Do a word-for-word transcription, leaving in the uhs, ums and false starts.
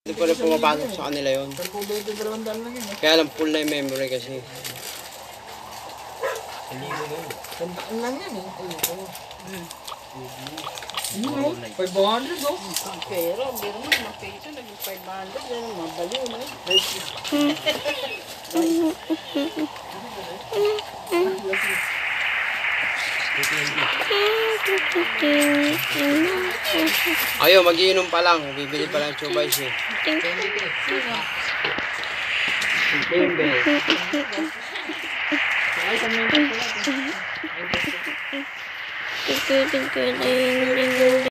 Hindi pa rin pumapasok sa kanila yun. Kaya lang full na yung memory kasi. Tandaan lang yan eh. five hundred oh. Pero, biro mo, mapeso, naging five hundred, yan ang mabaliw, no? Ayaw, magiinom pa lang. Bibili pa lang chubais eh. Ay, kami